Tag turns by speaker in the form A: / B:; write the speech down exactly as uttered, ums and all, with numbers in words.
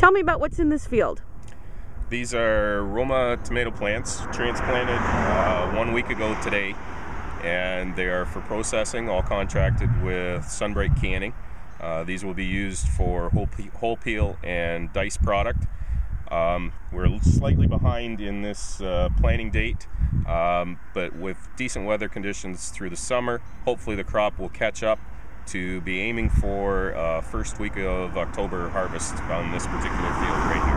A: Tell me about what's in this field.
B: These are Roma tomato plants transplanted uh, one week ago today, and they are for processing, all contracted with Sunbright Canning. Uh, these will be used for whole, pe whole peel and dice product. Um, we're slightly behind in this uh, planting date, um, but with decent weather conditions through the summer, hopefully the crop will catch up to be aiming for uh, first week of October harvest on this particular field right here.